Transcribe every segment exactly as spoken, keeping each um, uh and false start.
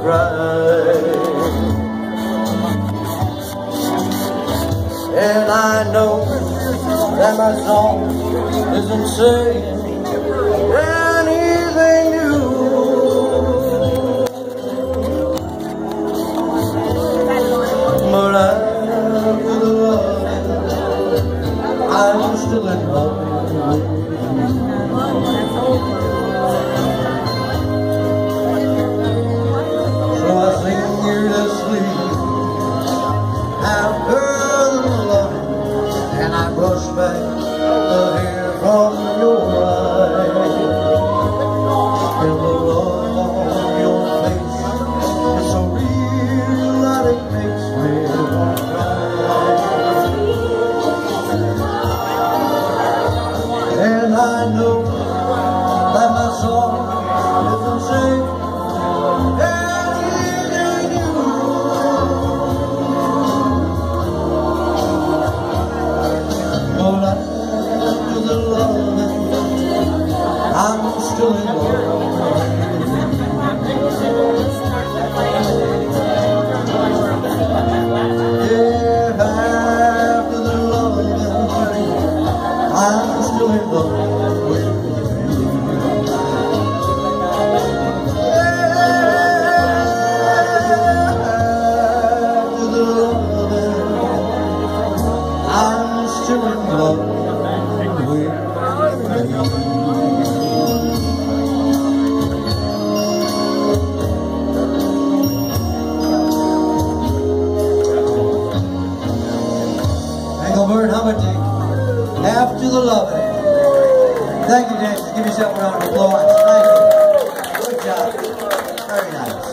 cry. And I know that my song isn't saying anything new, but after the love, I'm still in love. So I sing you to sleep after the love, and I brush back the hair from your eyes, and the love on your face is so real that it makes me want to cry. And I know that my song isn't saying anything new, but after the loving, I'm still in love. Yeah, after the loving, I'm still in love with you. Yeah, after the loving, I'm still in love with you. Engelbert Humperdinck, After the Loving. Thank you, dancers. Give yourself a round of applause. Thank you. Good job. Very nice.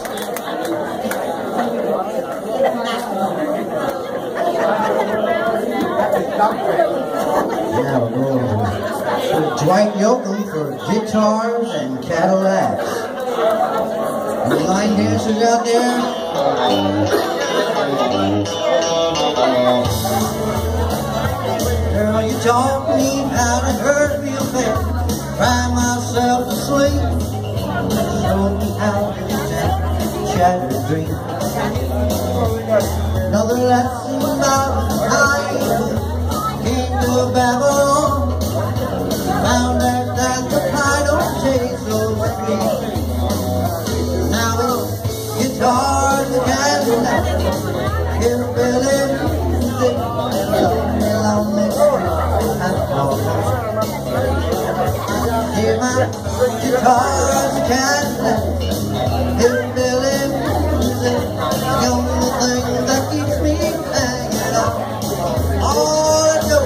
Now we're going to Dwight Yoakam for guitars and Cadillacs. Any line dancers out there? Girl, you taught me how to hurt real fast, cry myself to sleep. Showed me how to protect shattered dreams. Another lesson about time came to Babylon. Found out that the pie don't taste so sweet. Now it's guitars and Cadillacs, hillbilly music, lonely, lonely street. Hear my guitars and Cadillacs, hillbilly music, the only thing that keeps me hanging on. All I know.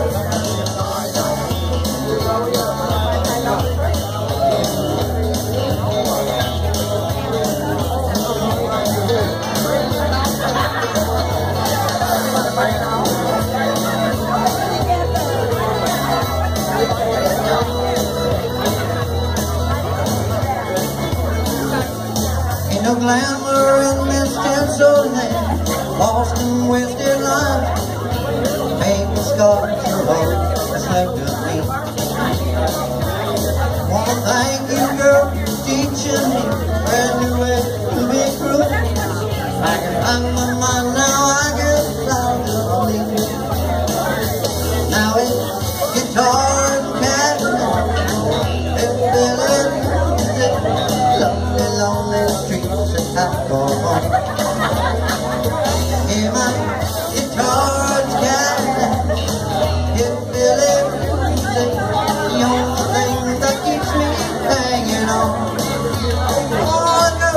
Ain't no glamour in this cancel land, Boston wasted line. Painful scars are all that's left of me. Wanna thank you, girl, for teaching me brand new way to be true. I can find my mind now, I guess I'll just leave you. Now it's guitars and Cadillacs, hillbilly music, lonely, lonely streets that I go home. Hear my guitars and Cadillacs, hillbilly music, the only thing that keeps me hanging on. Oh, no.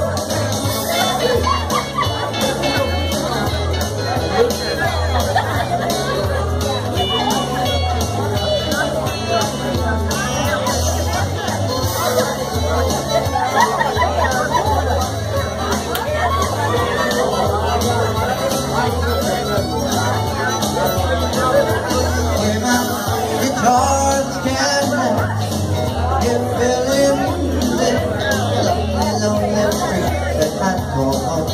Hear my guitars and Cadillacs, hillbilly music, lonely, lonely streets that I go home.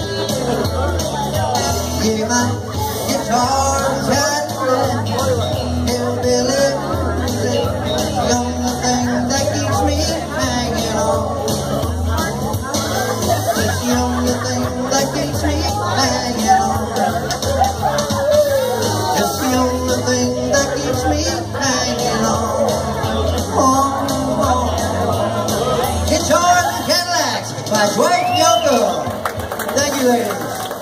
Hear my guitars and Cadillacs, hillbilly music, the only thing that keeps me hanging on. It's the only thing Yoko. Thank you, ladies.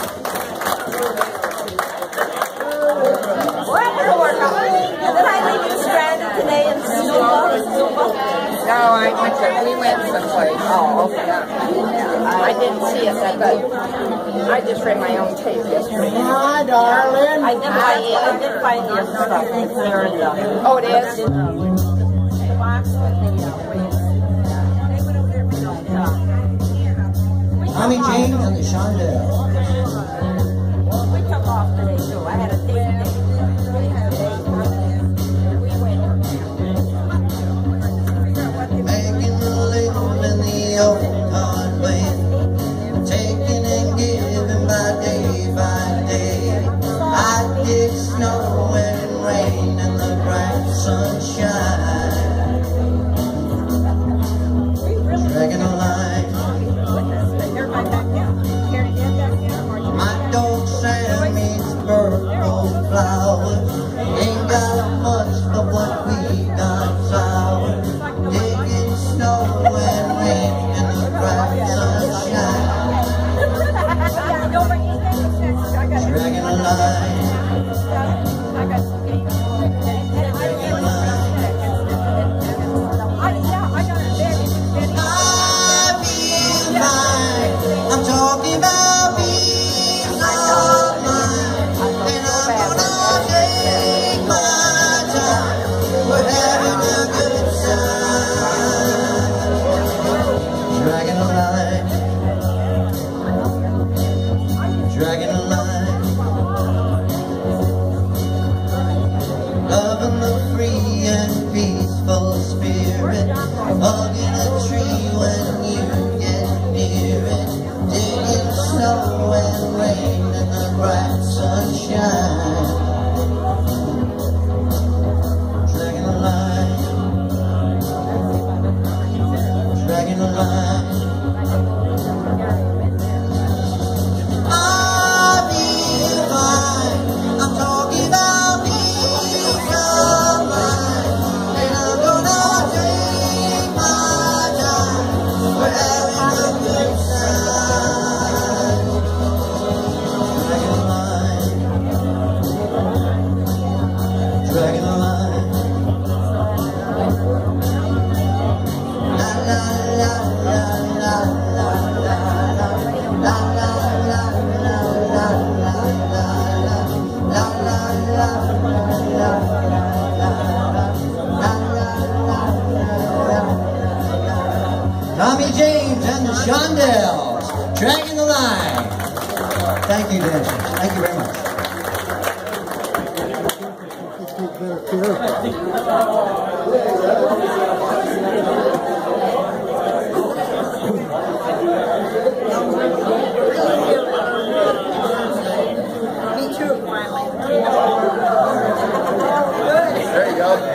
What happened to work out? Did I leave you stranded today in Zumba? No, I went to, we went someplace. Oh, okay. I didn't see it, but I just read my own tape yesterday. Hi, darling. I did find it. I did find your stuff. It's there in the... Oh, it is? Tommy James and the Shondells. We took off today, too. I had a date day. Making a living in the old hard way, taking and giving by day by day. I dig snow and rain and the bright sunshine, dragging a line. My dog Sam eats purple flowers, ain't got much but what we got sour. Digging snow and rain and the bright sunshine, dragging a line. I feel fine. I'm talking about peace of mind, and I'm gonna take my time. We're having a good time, dragging a line, dragging a line, loving the free and peaceful spirit, hugging a tree when you get near it, digging snow and rain and the bright sunshine, dragging a line, dragging a line. I'll be fine. I'm talking about peace of mind, and I'm gonna take my time. We're having a good time, dragging a line, dragging a line. La la la la la la la la la la la. Tommy James and the Shondells, dragging the line. Thank you, dancers. Thank you very much. Me too, finally. There you go.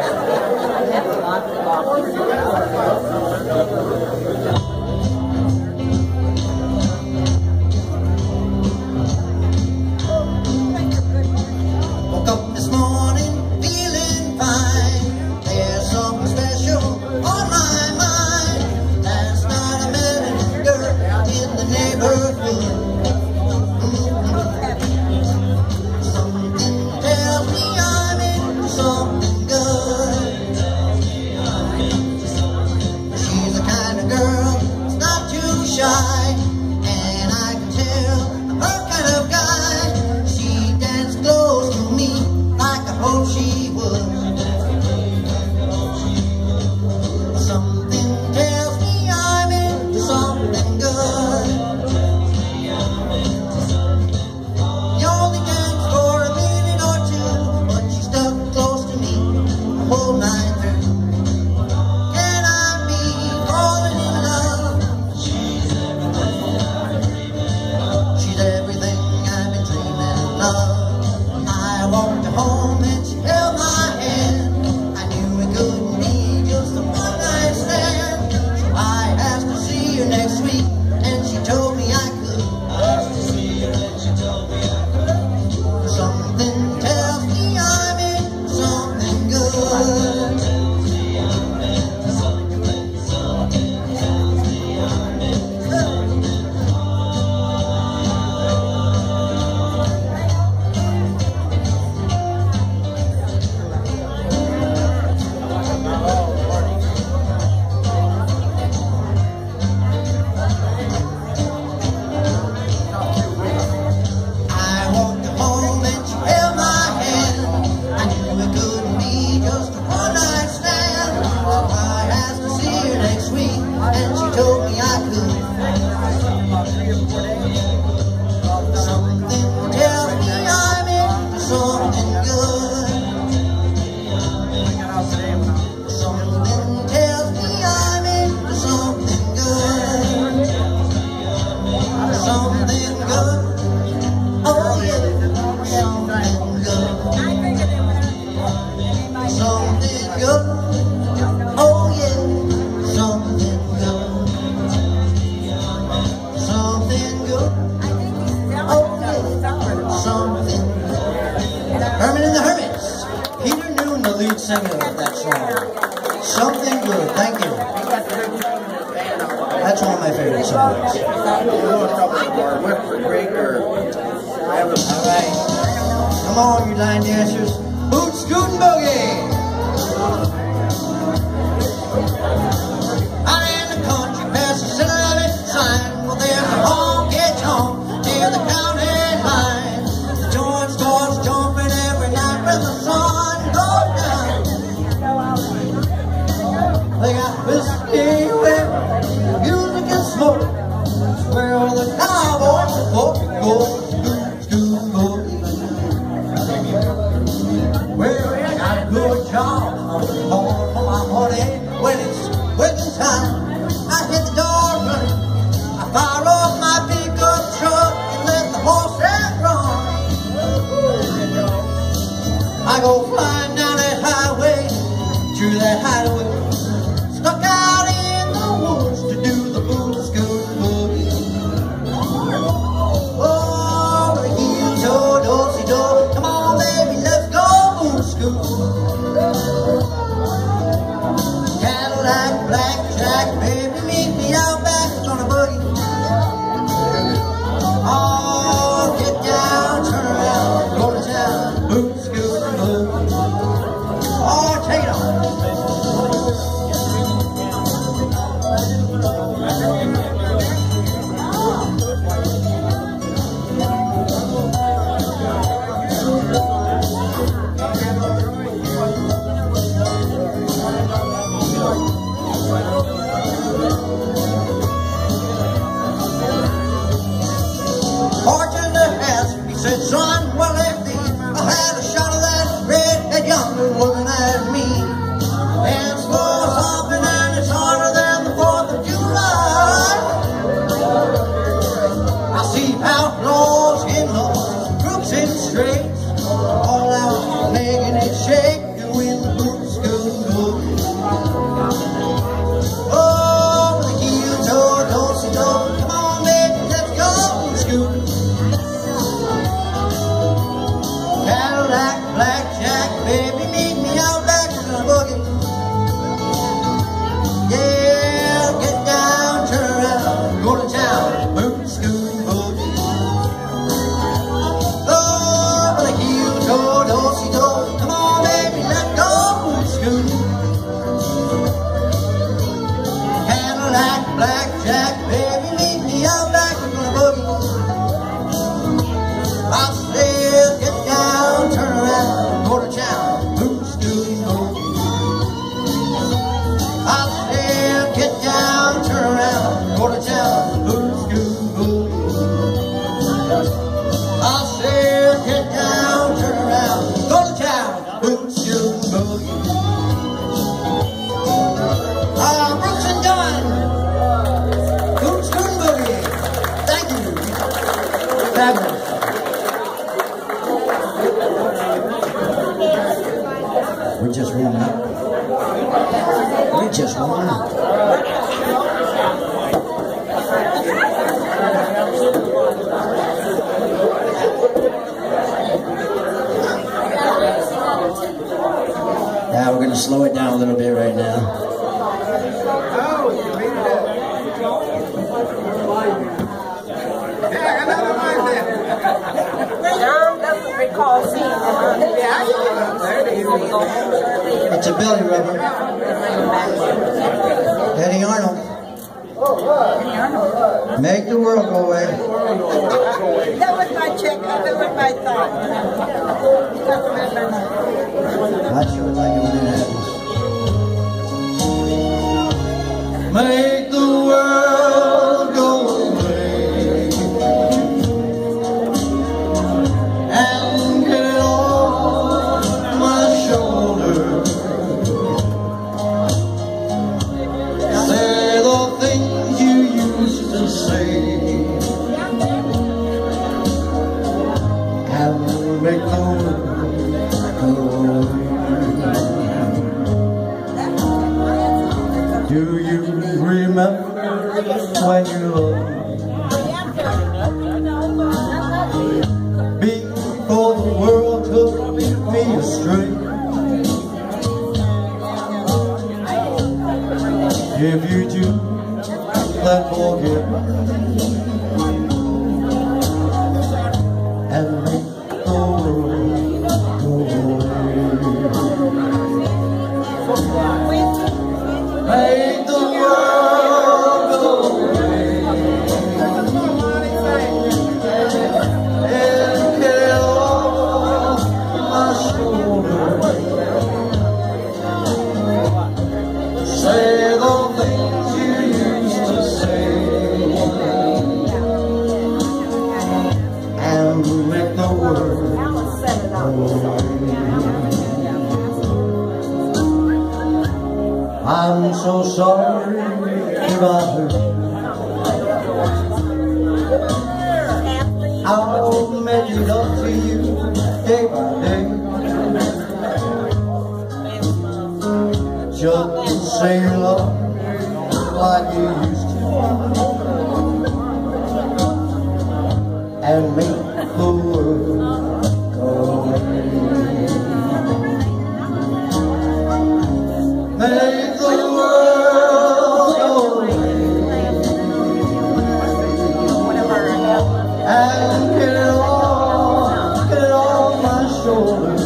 Woke up this morning feeling fine. There's something special Something tells me I'm into something good. Something tells me I'm into something good. Something good. Oh yeah, something good. Something good. Oh yeah, something good. Something good. Oh yeah, something good. Herman and the Hermits. Peter Noon, the lead singer of that song. Something good. Thank you. That's one of my favorite songs. Alright. Come on, you line dancers. Boot, scoot, and boogie. Out in the country, past the center of it, sign. Well, there's a honky tonk near the county line. The joint starts jumping every night when the sun goes down. They got whiskey with music and smoke. Where all the cowboys and folk go. Well, I got a good job. I'm home for my money. When it's working time, I hit the door running. I fire up my pickup truck and let the horses run. I go flying down that highway, through that hideaway, stuck out in the woods to do the boot scoot boogie. Oh, the heel toe, do-si do. Come on, baby, let's go boot scoot. Cadillac, blackjack, baby, meet me out back on a boogie. Oh, get down, turn around, go to town, boot scoot boogie. Oh, take it on. Bartender asked, he said, son, what left me? I had a shot of that red, that younger looking at me. Dance floor's hopping and it's harder than the fourth of July. I see outlaws in laws, crooks in straights, all out making it shake, doing the boot scoot boogie. Oh, the heel toe, do-si do. Come on, baby, let's go boot scoot. Cadillac, blackjack, baby, meet me out back in the boogie. Yeah, get down, turn around, go to town, boot scoot boogie. Oh, the heel toe, do-si do. Come on, baby, let's go boot scoot. Cadillac, blackjack, baby, meet me out back in the boogie. I said, get down, turn around, go to town, boot scoot boogie. I said, get down, turn around, go to town, boot scoot boogie. I said, get down, turn around, go to town, boot scoot boogie. Ah, Brooks and Dunn, boot scoot boogie. Thank you. Fabulous. We just warming up. We just warming up. Now we're going to slow it down a little bit right now. John doesn't recall seeing it. It's a belly rubber. Eddie Arnold. Make the world go away. That was my check. That was my thought. I sure like it when it happens. Make the world go away. If you do, then forget and make the world go away. Make the world go away and carry off my shoulders. Say the things you used to say and make the world go away. I'm so sorry if I hurt you. I'll make it up to you day by day. Just say your love like you used to and make the world go away. Make the world go away and get it all, get it off my shoulders.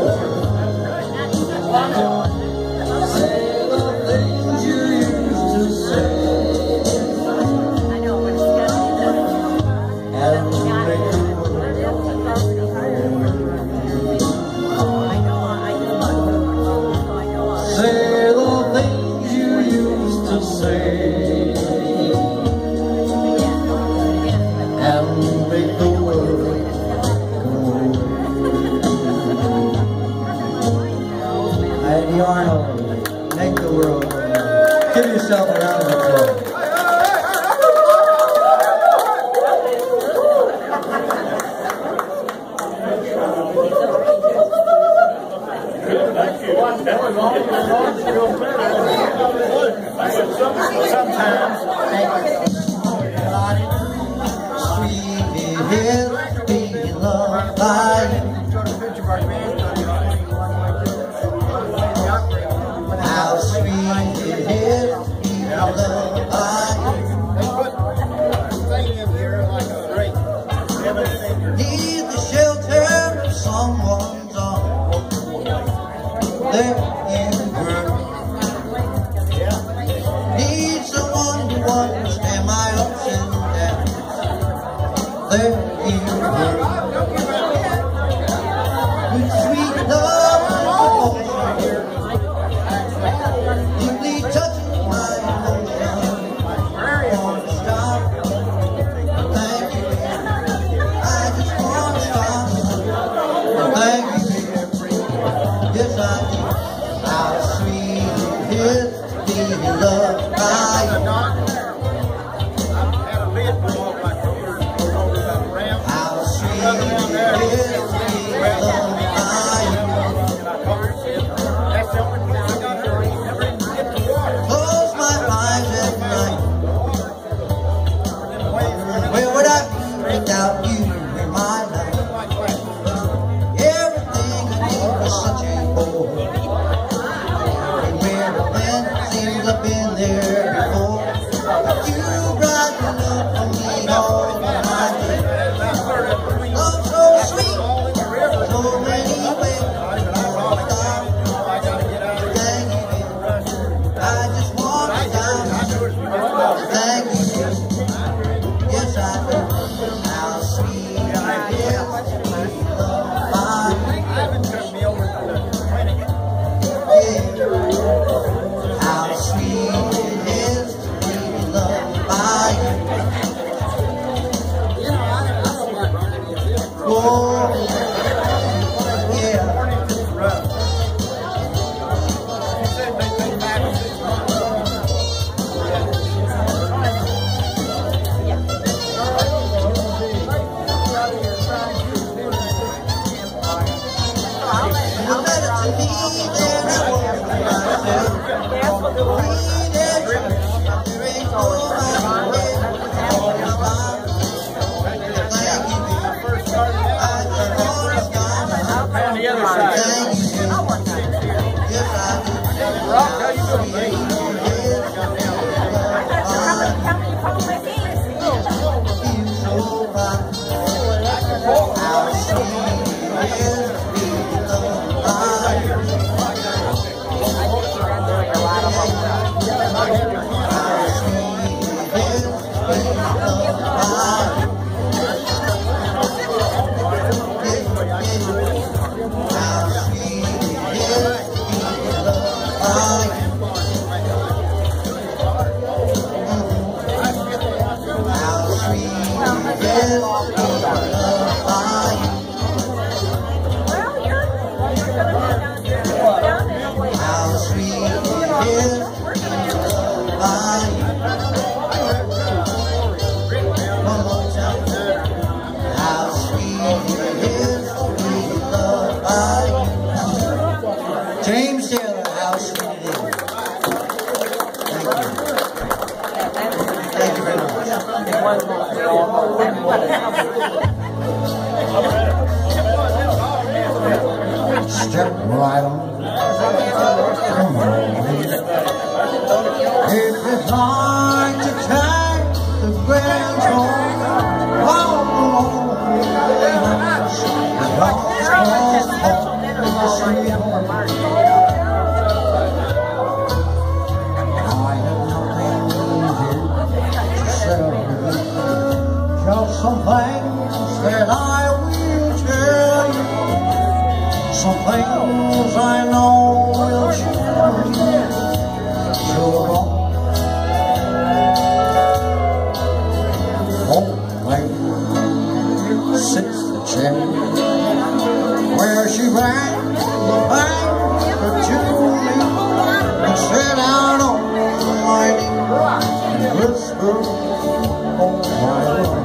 Say the things you used to say and make the world go away. Say the things you used to say and make the world go away. Eddie Arnold, make the world go away. Give yourself a round of applause. Sometimes, sweet is being loved by you. How sweet it is being loved by you. Need the shelter of someone's arms. There you were. Need someone to understand my ups and downs. There you were. With sweet love and devotion, deeply touching my emotion. Want to stop? Thank you. I just want to stop. Thank you. Yes, I do. How sweet it is being loved by you. How sweet it is being loved by you. Close my eyes at night. Where would I be without you in my life? Everything I need was such a bore. And where I've been, seems I've been there before. But you brought your love for me all my day. Love so sweet, so many ways. Thank you, I just want to stop. Thank you, yes I do. How sweet it is How sweet is beloved life. James Taylor, how sweet it is. Thank you. Thank you very much. Step right on. If it's like to take the grand home, home, home, some things that I will tell you, some things I know will show you. You're wrong. Oh, lady sits the chair where she rang the banker to me and sat out on my knee and whispered, oh my love.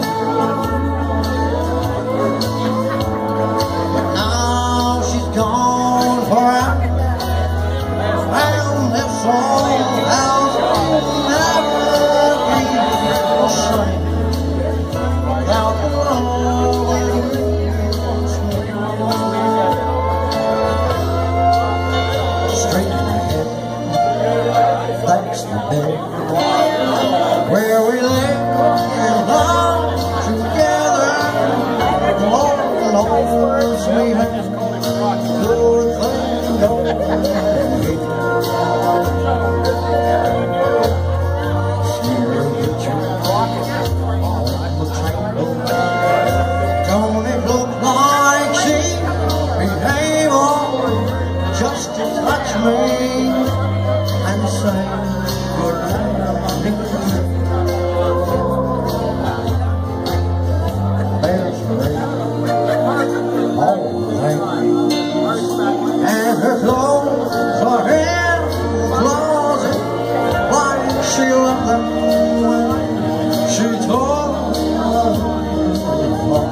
Where we live and love together, Lord knows we have good things going. She'll get you on the table. Don't it look like she behave on just to touch me and say good night? And her clothes are in the closet. Why she left them when she told me?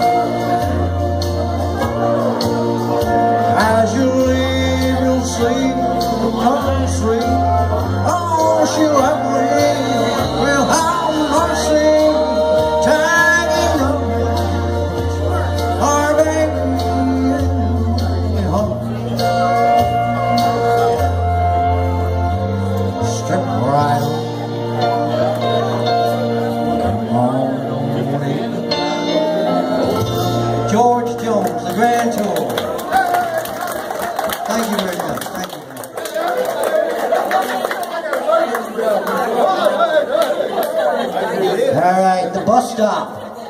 As you leave, you'll see her sweet. Oh, she left me without mercy, tagging up our baby. Step right on. George Jones, the Grand Tour. Thank you very much. Thank you very much. All right, the bus stop.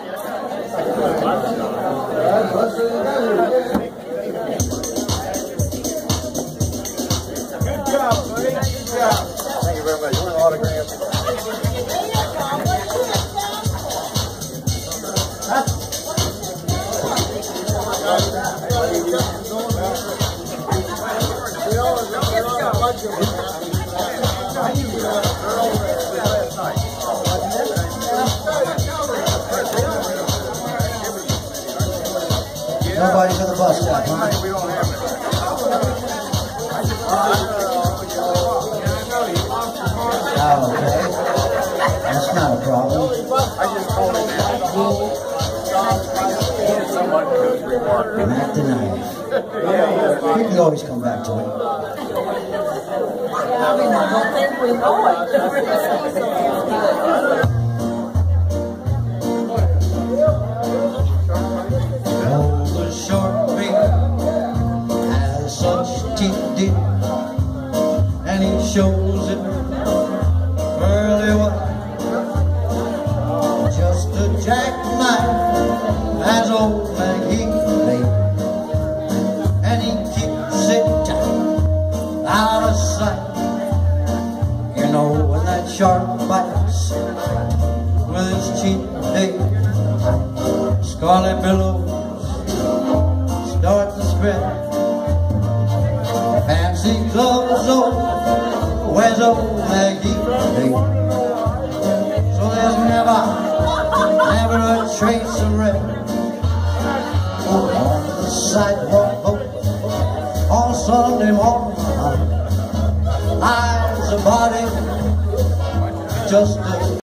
Good job, buddy. Good job. Thank you very much. You want an autograph? Nobody's at the bus stop, huh? We don't have it. Oh, okay. That's not a problem. I just told him that. Someone could remark. Not tonight. You can always come back to it. I don't think we know it. life as old McGee, and he keeps it out of sight. You know when that shark bites with his cheek, hey, scarlet billows start to spread. Fancy clothes, oh, where's old Maggie? Hey. So there's never, never a trace of red. Oh, on the sidewalk, oh, on Sunday morning, eyes a body, just a